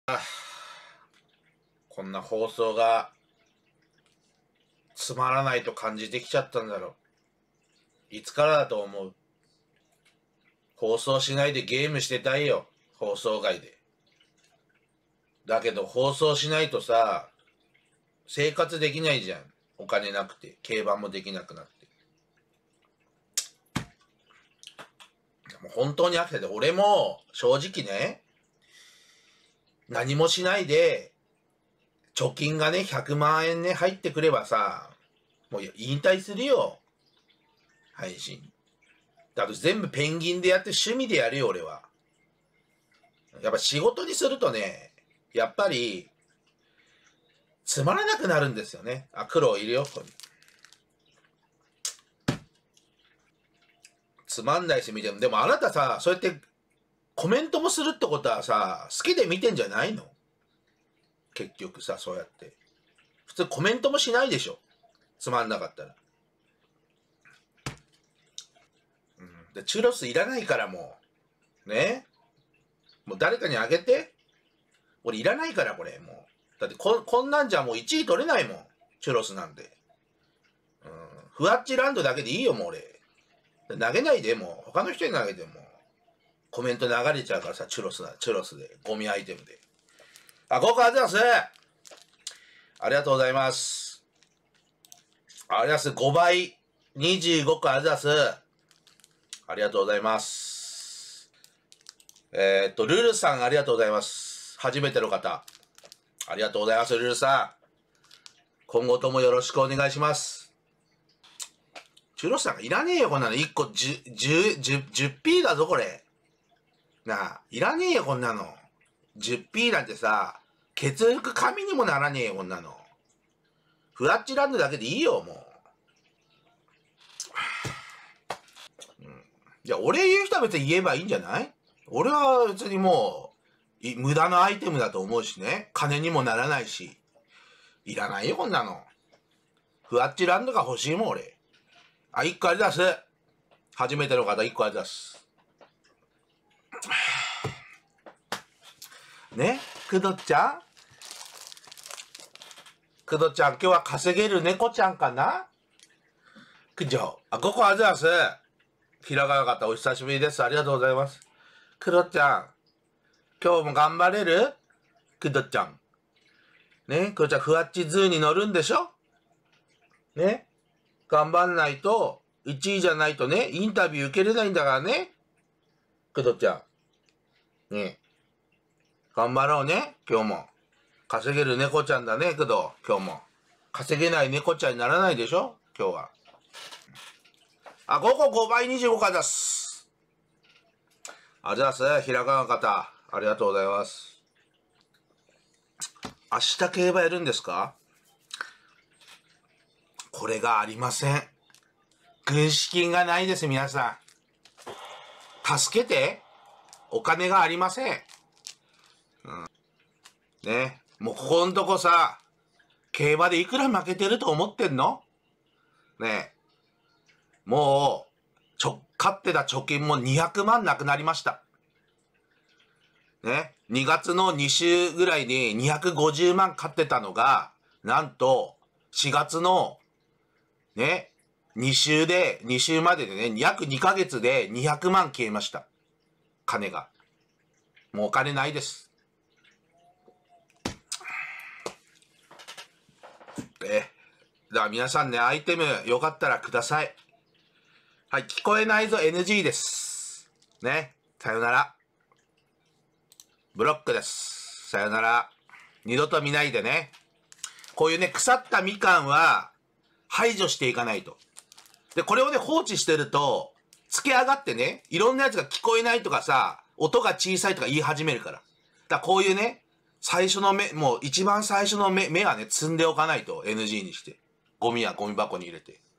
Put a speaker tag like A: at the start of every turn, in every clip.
A: こんな放送がつまらないと感じてきちゃったんだろう。いつからだと思う？放送しないでゲームしてたいよ、放送外で。だけど放送しないとさ、生活できないじゃん。お金なくて、競馬もできなくなって。もう本当に飽きてて、俺も正直ね、何もしないで、貯金がね、100万円ね、入ってくればさ、もう引退するよ。配信。だと全部ペンギンでやって趣味でやるよ、俺は。やっぱ仕事にするとね、やっぱり、つまらなくなるんですよね。あ、黒いるよ、ここに。つまんないし見ても。でもあなたさ、そうやってコメントもするってことはさ、好きで見てんじゃないの？結局さ、そうやって。普通コメントもしないでしょ。つまんなかったら。でチュロスいらないからもう。ね。もう誰かにあげて。俺いらないからこれ、もう。だってこんなんじゃもう1位取れないもん。チュロスなんで。ふわっちランドだけでいいよ、もう俺。投げないで、もう。他の人に投げても。コメント流れちゃうからさ、チュロスで。ゴミアイテムで。あ、5個ありがとうございます。ありがとうございます。ありがとうございます。5倍。25個ありがとうございます。ありがとうございます。ルルさんありがとうございます。初めての方。ありがとうございます、ルルさん。今後ともよろしくお願いします。チュロスなんかいらねえよ、こんなの。1個10P だぞ、これ。なあ、いらねえよ、こんなの。10P なんてさ、血服紙にもならねえよ、こんなの。フラッチランドだけでいいよ、もう。いや、俺言う人は別に言えばいいんじゃない？俺は別にもう、無駄なアイテムだと思うしね。金にもならないし。いらないよ、こんなの。フワッチランドが欲しいもん、俺。あ、1個あり出す。初めての方、1個あり出す。ね、くどちゃん、今日は稼げる猫ちゃんかな？くじょう。あ、5個あり出す。ひらがな方、お久しぶりです。ありがとうございます。くどちゃん、今日も頑張れる？くどちゃん。ね、くどちゃん、ふわっちズーに乗るんでしょ？ね、頑張んないと、1位じゃないとね、インタビュー受けれないんだからね。くどちゃん。ね、頑張ろうね、今日も。稼げる猫ちゃんだね、くど、今日も。稼げない猫ちゃんにならないでしょ？今日は。あ、5個5倍25回です。あ、じゃあす、ひらがな方、ありがとうございます。明日競馬やるんですか？これがありません。軍資金がないです、皆さん。助けて。お金がありません。ね。もうここんとこさ、競馬でいくら負けてると思ってんの？ね。もう、勝ってた貯金も200万なくなりました。ね。2月の2週ぐらいに250万勝ってたのが、なんと、4月の、ね、2週まででね、約2ヶ月で200万消えました。金が。もうお金ないです。だから皆さんね、アイテムよかったらください。はい、聞こえないぞ NG です。ね、さよなら。ブロックです。さよなら。二度と見ないでね。こういうね、腐ったみかんは排除していかないと。で、これをね、放置してると、つけ上がってね、いろんなやつが聞こえないとかさ、音が小さいとか言い始めるから。だからこういうね、最初の目、もう一番最初の目はね、積んでおかないと NG にして。ゴミはゴミ箱に入れて。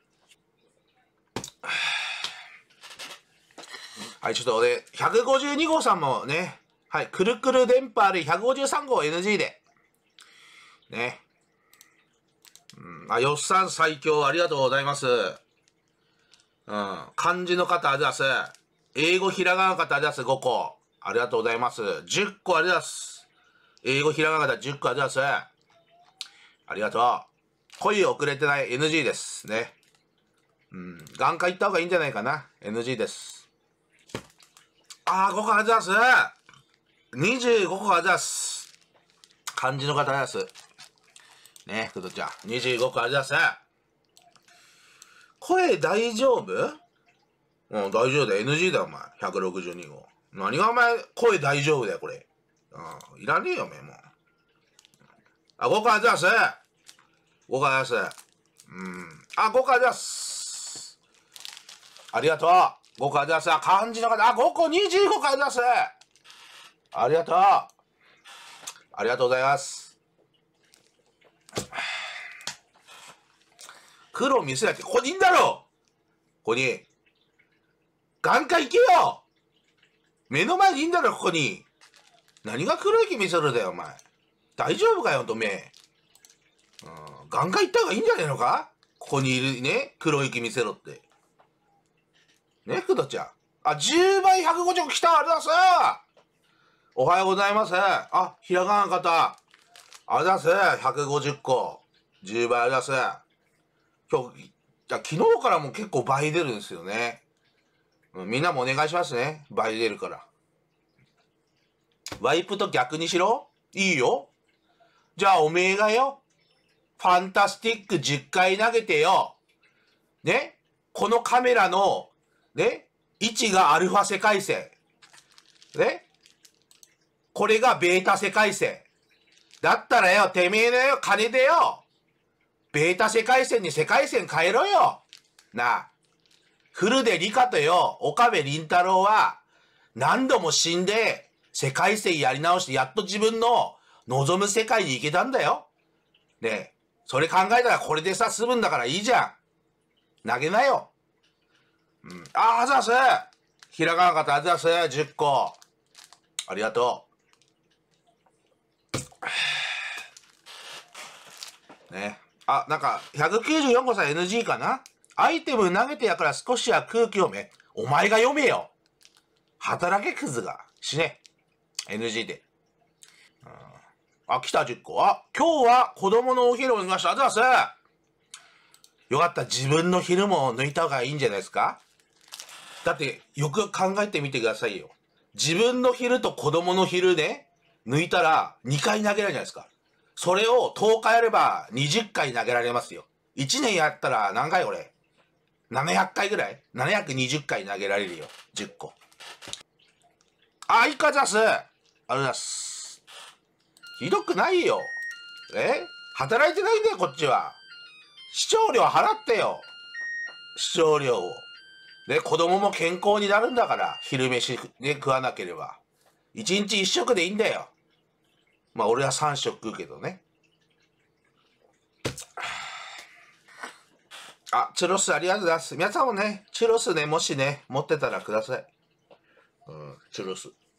A: はい、ちょっと俺、152号さんもね、はい、くるくる電波で153号 NG で。ね。あ、よっさん最強ありがとうございます。漢字の方ありがとうございます。英語ひらがなの方ありがとうございます。5個。ありがとうございます。10個ありがとうございます。 英語ひらがな10個ありがとうございます。ありがとう。恋遅れてない NG ですね。眼科行った方がいいんじゃないかな。NG です。5個ありがとうございます。25個ありがとうございます。漢字の方です。ね、くどちゃん。25個ありがとうございます。声大丈夫？大丈夫だよ。NG だよ、お前。162号。何がお前、声大丈夫だよ、これ。いらねえよ、お前、もう。5個ありがとうございます。5個ありがとうございます。5個ありがとうございます。ありがとう。5個ありがとうございます。漢字の方、5個25個ありがとうございます。ありがとう。ありがとうございます。黒見せなきゃ、ここにいんだろここに。眼科行けよ目の前にいんだろ、ここに。何が黒い木見せるだよ、お前。大丈夫かよ、ほんと、目。眼科行った方がいいんじゃねえのかここにいるね、黒い木見せろって。ね、くどちゃん。10倍150個来たありがとうございます。おはようございます。ひらがなの方。ありがとうございます。150個。10倍ありがとうございます。昨日からも結構倍出るんですよね。みんなもお願いしますね。倍出るから。ワイプと逆にしろ？いいよ。じゃあおめえがよ。ファンタスティック10回投げてよ。ね？このカメラの、ね？位置がアルファ世界線。ね？これがベータ世界線。だったらよ、てめえのよ、金でよ。ベータ世界線に世界線変えろよ。なあ。古出理香とよ、岡部倫太郎は、何度も死んで、世界線やり直して、やっと自分の望む世界に行けたんだよ。ねえ、それ考えたらこれでさ、済むんだからいいじゃん。投げなよ。あざす。ひらがなかったあざす。10個。ありがとう。ね。なんか、194個さん NG かな？アイテム投げてやから少しは空気読め。お前が読めよ。働けクズが。死ね。NG で。来た10個。今日は子供のお昼を抜きました。ありがとうございます。よかった。自分の昼も抜いた方がいいんじゃないですか？だって、よく考えてみてくださいよ。自分の昼と子供の昼ね、抜いたら2回投げられるじゃないですか。それを10日やれば20回投げられますよ。1年やったら何回これ？700回ぐらい ?720 回投げられるよ。10個。いかざす。ありがとうございます。ひどくないよ。働いてないんだよ、こっちは。視聴料払ってよ。視聴料を。子供も健康になるんだから、昼飯ね、食わなければ。1日1食でいいんだよ。まあ、俺は3食食うけどね。チュロスありがとうございます。皆さんもね、チュロスね、もしね、持ってたらください。チュロス。